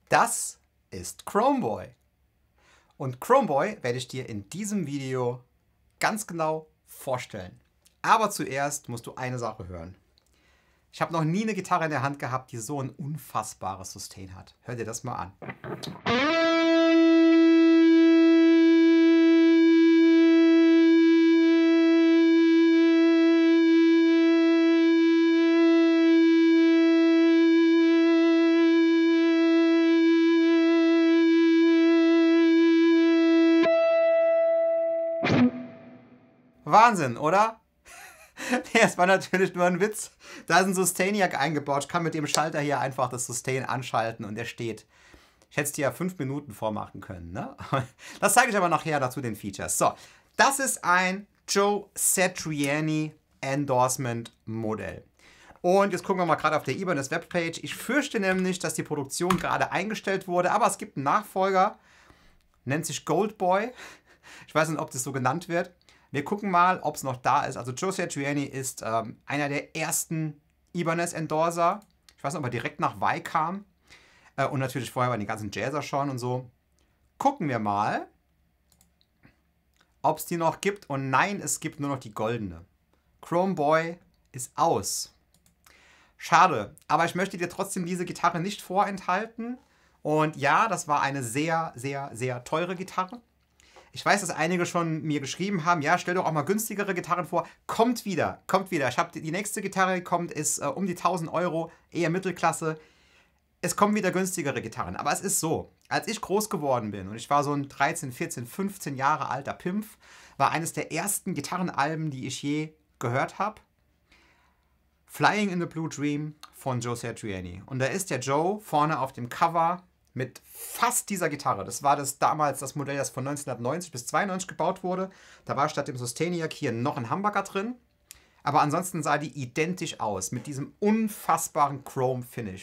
Das ist Chromeboy. Und Chromeboy werde ich dir in diesem Video ganz genau vorstellen. Aber zuerst musst du eine Sache hören. Ich habe noch nie eine Gitarre in der Hand gehabt, die so ein unfassbares Sustain hat. Hör dir das mal an. Wahnsinn, oder? Das war natürlich nur ein Witz. Da ist ein Sustainiac eingebaut. Ich kann mit dem Schalter hier einfach das Sustain anschalten und der steht. Ich hätte es dir ja 5 Minuten vormachen können, ne? Das zeige ich aber nachher dazu den Features. So, das ist ein Joe Satriani Endorsement Modell. Und jetzt gucken wir mal gerade auf der Ibanez Webpage. Ich fürchte nämlich, dass die Produktion gerade eingestellt wurde, aber es gibt einen Nachfolger, nennt sich Goldboy. Ich weiß nicht, ob das so genannt wird. Wir gucken mal, ob es noch da ist. Also Joe Satriani ist einer der ersten Ibanez-Endorser. Ich weiß nicht, ob er direkt nach Y kam. Und natürlich vorher waren die ganzen Jazzer schon und so. Gucken wir mal, ob es die noch gibt. Und nein, es gibt nur noch die goldene. Chromeboy ist aus. Schade, aber ich möchte dir trotzdem diese Gitarre nicht vorenthalten. Und ja, das war eine sehr, sehr, sehr teure Gitarre. Ich weiß, dass einige schon mir geschrieben haben, ja, stell doch auch mal günstigere Gitarren vor. Kommt wieder, kommt wieder. Ich habe die nächste Gitarre, die kommt, ist um die 1000 Euro, eher Mittelklasse. Es kommen wieder günstigere Gitarren. Aber es ist so, als ich groß geworden bin und ich war so ein 13, 14, 15 Jahre alter Pimpf, war eines der ersten Gitarrenalben, die ich je gehört habe, Flying in the Blue Dream von Joe Satriani. Und da ist der Joe vorne auf dem Cover mit fast dieser Gitarre. Das war damals das Modell, das von 1990 bis 92 gebaut wurde. Da war statt dem Sustainiac hier noch ein Humbucker drin. Aber ansonsten sah die identisch aus. Mit diesem unfassbaren Chrome-Finish.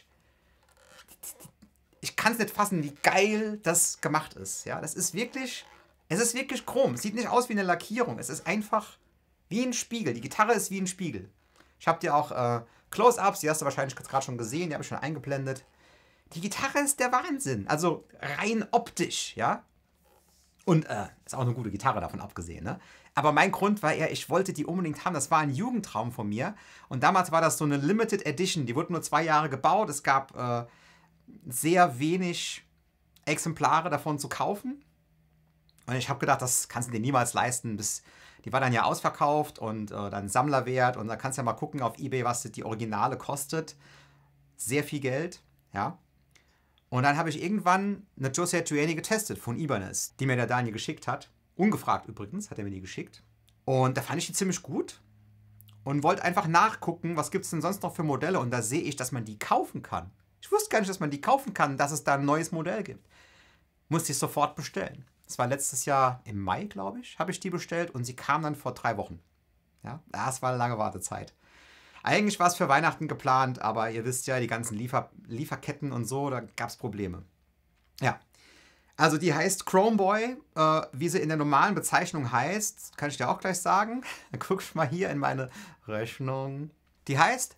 Ich kann es nicht fassen, wie geil das gemacht ist. Ja, es ist wirklich Chrom. Es sieht nicht aus wie eine Lackierung. Es ist einfach wie ein Spiegel. Die Gitarre ist wie ein Spiegel. Ich habe dir auch Close-Ups, die hast du wahrscheinlich gerade schon gesehen, die habe ich schon eingeblendet. Die Gitarre ist der Wahnsinn. Also rein optisch, ja. Und ist auch eine gute Gitarre, davon abgesehen, ne? Aber mein Grund war eher, ich wollte die unbedingt haben. Das war ein Jugendtraum von mir. Und damals war das so eine Limited Edition. Die wurde nur 2 Jahre gebaut. Es gab sehr wenig Exemplare davon zu kaufen. Und ich habe gedacht, das kannst du dir niemals leisten. Die war dann ja ausverkauft und dann Sammlerwert. Und da kannst du ja mal gucken auf eBay, was die Originale kostet. Sehr viel Geld, ja. Und dann habe ich irgendwann eine Joe Satriani getestet von Ibanez, die mir der Daniel geschickt hat. Ungefragt übrigens, hat er mir die geschickt. Und da fand ich die ziemlich gut und wollte einfach nachgucken, was gibt es denn sonst noch für Modelle. Und da sehe ich, dass man die kaufen kann. Ich wusste gar nicht, dass man die kaufen kann, dass es da ein neues Modell gibt. Musste ich sofort bestellen. Das war letztes Jahr im Mai, glaube ich, habe ich die bestellt. Und sie kam dann vor 3 Wochen. Ja, das war eine lange Wartezeit. Eigentlich war es für Weihnachten geplant, aber ihr wisst ja, die ganzen Lieferketten und so, da gab es Probleme. Ja, also die heißt Chromeboy, wie sie in der normalen Bezeichnung heißt, kann ich dir auch gleich sagen. Dann guck ich mal hier in meine Rechnung. Die heißt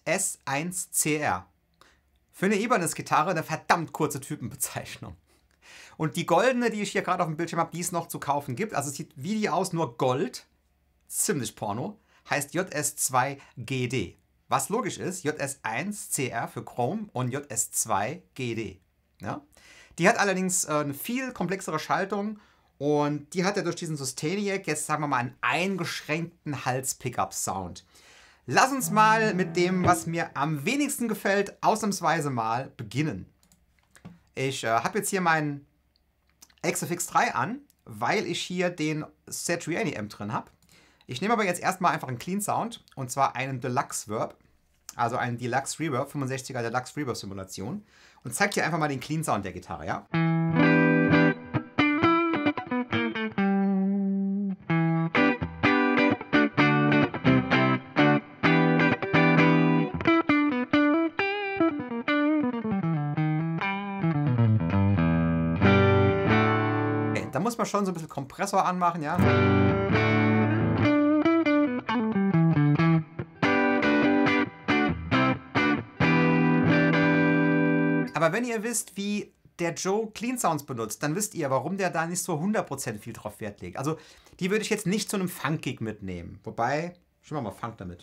JS1CR. Für eine Ibanez-Gitarre eine verdammt kurze Typenbezeichnung. Und die goldene, die ich hier gerade auf dem Bildschirm habe, die es noch zu kaufen gibt, also es sieht wie die aus, nur Gold, ziemlich Porno, heißt JS2GD. Was logisch ist, JS1CR für Chrome und JS2GD. Ja? Die hat allerdings eine viel komplexere Schaltung und die hat ja durch diesen Sustainiac jetzt, sagen wir mal, einen eingeschränkten Hals-Pickup-Sound. Lass uns mal mit dem, was mir am wenigsten gefällt, ausnahmsweise mal beginnen. Ich habe jetzt hier meinen XFX 3 an, weil ich hier den Satriani Amp drin habe. Ich nehme aber jetzt erstmal einfach einen Clean Sound, und zwar einen Deluxe Verb, also einen Deluxe Reverb, 65er Deluxe Reverb Simulation, und zeige dir einfach mal den Clean Sound der Gitarre, ja? Okay, da muss man schon so ein bisschen Kompressor anmachen, ja? Aber wenn ihr wisst, wie der Joe Clean Sounds benutzt, dann wisst ihr, warum der da nicht so 100% viel drauf Wert legt. Also die würde ich jetzt nicht zu einem Funk-Gig mitnehmen. Wobei, schon mal Funk damit.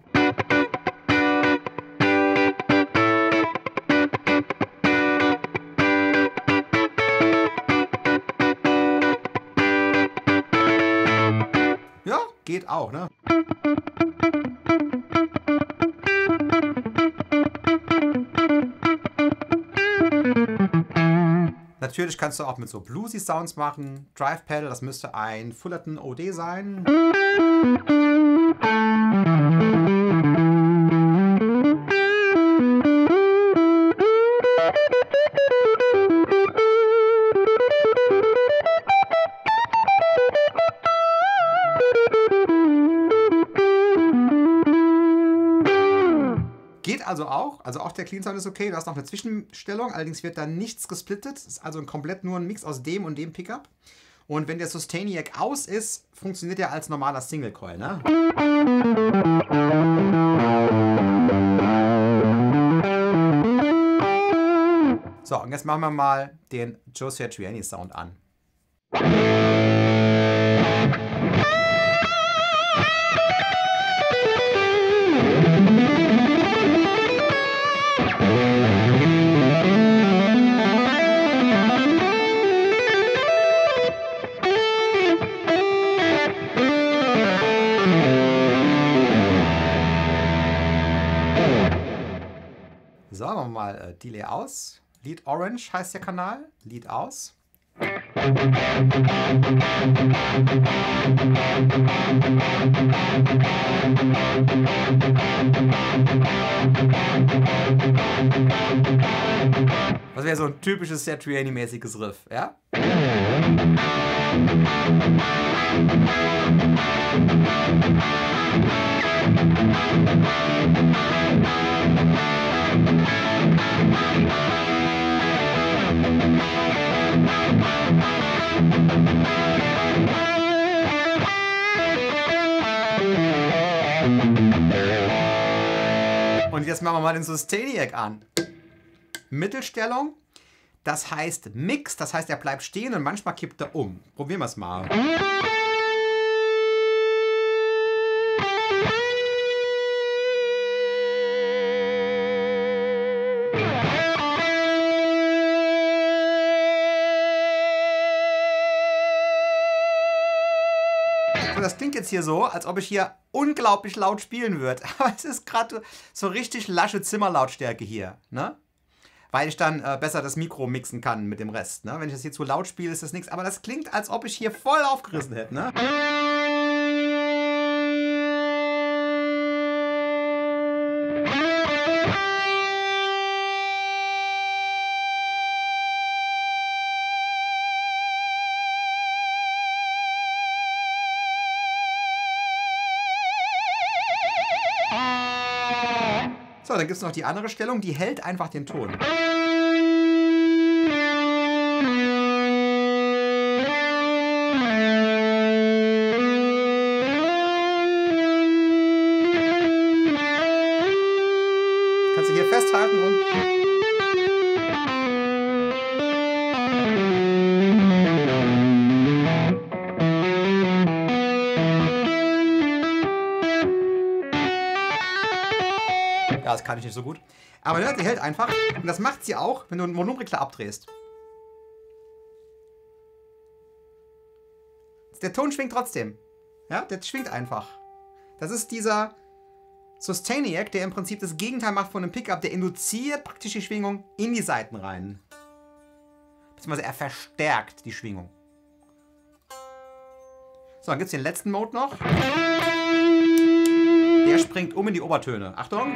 Ja, geht auch, ne? Natürlich kannst du auch mit so Bluesy Sounds machen. Drive Pedal, das müsste ein Fullerton OD sein. Geht also auch der Clean Sound ist okay, du hast noch eine Zwischenstellung, allerdings wird da nichts gesplittet, es ist also komplett nur ein Mix aus dem und dem Pickup. Und wenn der Sustainiac aus ist, funktioniert er als normaler Single Coil, ne? So, und jetzt machen wir mal den Joe Satriani Sound an. So, machen wir mal Delay aus. Lead Orange heißt der Kanal. Lead aus. Das wäre so ein typisches Satriani-mäßiges Riff, ja? Und jetzt machen wir mal den Sustainiac an. Mittelstellung, das heißt Mix, das heißt er bleibt stehen und manchmal kippt er um. Probieren wir es mal. Das klingt jetzt hier so, als ob ich hier unglaublich laut spielen würde. Aber es ist gerade so richtig lasche Zimmerlautstärke hier, ne? Weil ich dann besser das Mikro mixen kann mit dem Rest, ne? Wenn ich das hier zu laut spiele, ist das nichts. Aber das klingt, als ob ich hier voll aufgerissen hätte, ne? So, dann gibt es noch die andere Stellung, die hält einfach den Ton. Kannst du hier festhalten und... Ja, das kann ich nicht so gut. Aber ne, die hält einfach. Und das macht sie auch, wenn du einen Volumenregler abdrehst. Der Ton schwingt trotzdem. Ja, der schwingt einfach. Das ist dieser Sustainiac, der im Prinzip das Gegenteil macht von einem Pickup. Der induziert praktisch die Schwingung in die Saiten rein. Beziehungsweise er verstärkt die Schwingung. So, dann gibt es den letzten Mode noch. Der springt um in die Obertöne. Achtung!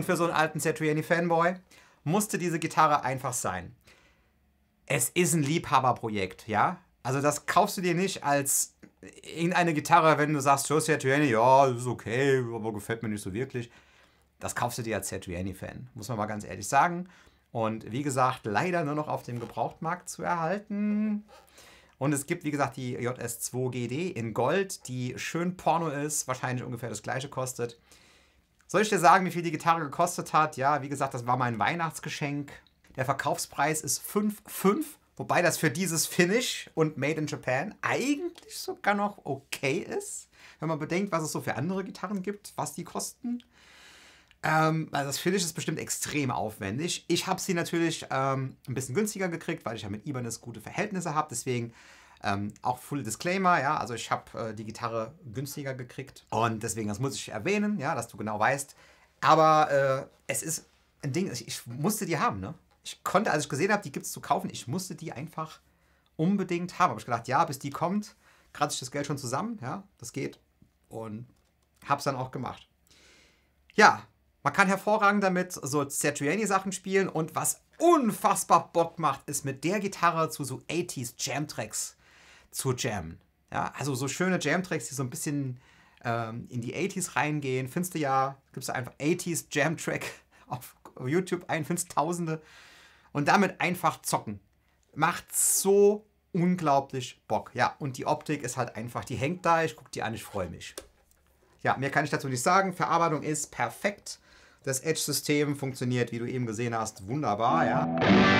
für so einen alten Satriani-Fanboy musste diese Gitarre einfach sein. Es ist ein Liebhaberprojekt, ja? Also das kaufst du dir nicht als irgendeine Gitarre, wenn du sagst, Joe Satriani, ja, das ist okay, aber gefällt mir nicht so wirklich. Das kaufst du dir als Satriani-Fan, muss man mal ganz ehrlich sagen. Und wie gesagt, leider nur noch auf dem Gebrauchtmarkt zu erhalten. Und es gibt, wie gesagt, die JS2 GD in Gold, die schön Porno ist, wahrscheinlich ungefähr das gleiche kostet. Soll ich dir sagen, wie viel die Gitarre gekostet hat? Ja, wie gesagt, das war mein Weihnachtsgeschenk. Der Verkaufspreis ist 5,5, wobei das für dieses Finish und Made in Japan eigentlich sogar noch okay ist. Wenn man bedenkt, was es so für andere Gitarren gibt, was die kosten. Also das Finish ist bestimmt extrem aufwendig. Ich habe sie natürlich ein bisschen günstiger gekriegt, weil ich ja mit Ibanez gute Verhältnisse habe. Deswegen auch Full Disclaimer, ja, also ich habe die Gitarre günstiger gekriegt. Und deswegen, das muss ich erwähnen, ja, dass du genau weißt. Aber es ist ein Ding, ich musste die haben, ne? Ich konnte, als ich gesehen habe, die gibt es zu kaufen, ich musste die einfach unbedingt haben. Habe ich gedacht, ja, bis die kommt, kratze ich das Geld schon zusammen, ja, das geht. Und habe es dann auch gemacht. Ja, man kann hervorragend damit so Satriani-Sachen spielen und was unfassbar Bock macht, ist mit der Gitarre zu so 80s Jam-Tracks zu jammen. Ja, also so schöne Jam-Tracks, die so ein bisschen in die 80s reingehen. Findest du ja, gibst du einfach 80s Jam-Track auf YouTube ein, findest Tausende und damit einfach zocken. Macht so unglaublich Bock. Ja, und die Optik ist halt einfach, die hängt da, ich gucke die an, ich freue mich. Ja, mehr kann ich dazu nicht sagen. Verarbeitung ist perfekt. Das Edge-System funktioniert, wie du eben gesehen hast, wunderbar, ja.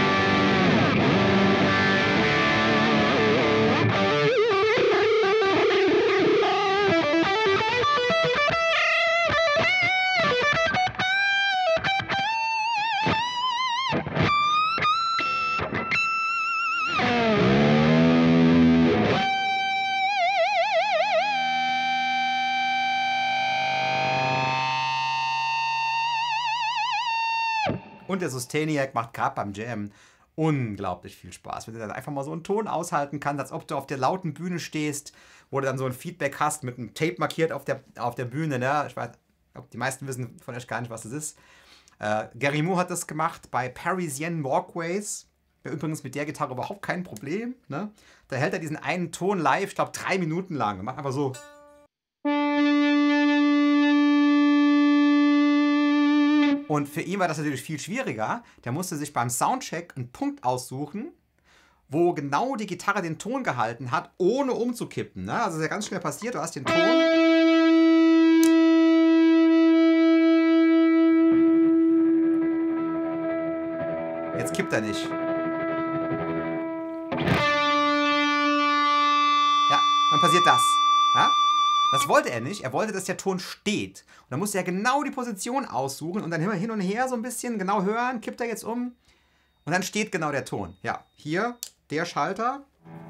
Und der Sustainiac macht gerade beim Jam unglaublich viel Spaß. Wenn du dann einfach mal so einen Ton aushalten kannst, als ob du auf der lauten Bühne stehst, wo du dann so ein Feedback hast, mit einem Tape markiert auf der Bühne. Ne? Ich weiß, die meisten wissen von euch gar nicht, was das ist. Gary Moore hat das gemacht bei Parisienne Walkways. Übrigens mit der Gitarre überhaupt kein Problem. Ne? Da hält er diesen einen Ton live, ich glaube 3 Minuten lang. Macht einfach so. Und für ihn war das natürlich viel schwieriger. Der musste sich beim Soundcheck einen Punkt aussuchen, wo genau die Gitarre den Ton gehalten hat, ohne umzukippen. Ne? Also ist ja ganz schnell passiert, du hast den Ton. Jetzt kippt er nicht. Ja, dann passiert das. Ja? Das wollte er nicht. Er wollte, dass der Ton steht. Und dann musste er genau die Position aussuchen und dann immer hin und her so ein bisschen genau hören. Kippt er jetzt um. Und dann steht genau der Ton. Ja, hier der Schalter.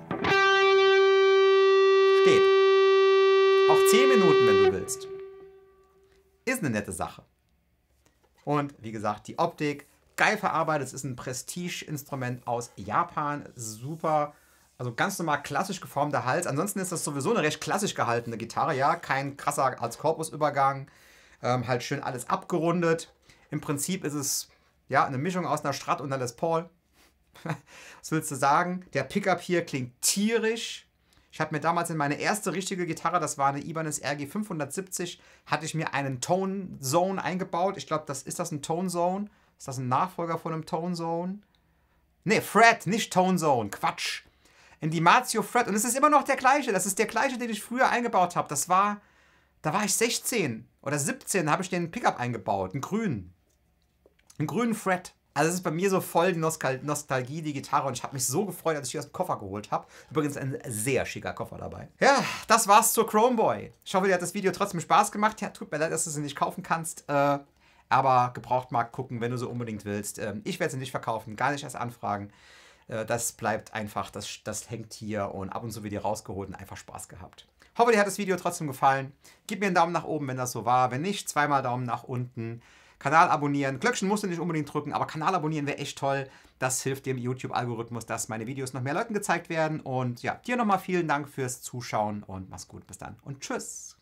Steht. Auch 10 Minuten, wenn du willst. Ist eine nette Sache. Und wie gesagt, die Optik, geil verarbeitet. Es ist ein Prestige-Instrument aus Japan. Super. Also ganz normal klassisch geformter Hals. Ansonsten ist das sowieso eine recht klassisch gehaltene Gitarre, ja. Kein krasser als Korpusübergang. Halt schön alles abgerundet. Im Prinzip ist es ja eine Mischung aus einer Strat und einer Les Paul. Was willst du sagen? Der Pickup hier klingt tierisch. Ich habe mir damals in meine erste richtige Gitarre, das war eine Ibanez RG 570, hatte ich mir einen Tone Zone eingebaut. Ich glaube, ist das ein Tone Zone? Ist das ein Nachfolger von einem Tone Zone? Ne, Fret, nicht Tone Zone. Quatsch. In die Mazio Fret. Und es ist immer noch der gleiche. Das ist der gleiche, den ich früher eingebaut habe. Da war ich 16 oder 17, da habe ich den Pickup eingebaut. Einen grünen. Einen grünen Fret. Also es ist bei mir so voll die Nostalgie, die Gitarre. Und ich habe mich so gefreut, als ich die aus dem Koffer geholt habe. Übrigens ein sehr schicker Koffer dabei. Ja, das war's zur Chromeboy. Ich hoffe, dir hat das Video trotzdem Spaß gemacht. Ja, tut mir leid, dass du sie nicht kaufen kannst. Aber Gebrauchtmarkt gucken, wenn du so unbedingt willst. Ich werde sie nicht verkaufen, gar nicht erst anfragen. Das bleibt einfach, das hängt hier und ab und zu wird hier rausgeholt und einfach Spaß gehabt. Hoffe, dir hat das Video trotzdem gefallen. Gib mir einen Daumen nach oben, wenn das so war. Wenn nicht, zweimal Daumen nach unten. Kanal abonnieren. Glöckchen musst du nicht unbedingt drücken, aber Kanal abonnieren wäre echt toll. Das hilft dem YouTube-Algorithmus, dass meine Videos noch mehr Leuten gezeigt werden. Und ja, dir nochmal vielen Dank fürs Zuschauen und mach's gut. Bis dann und tschüss.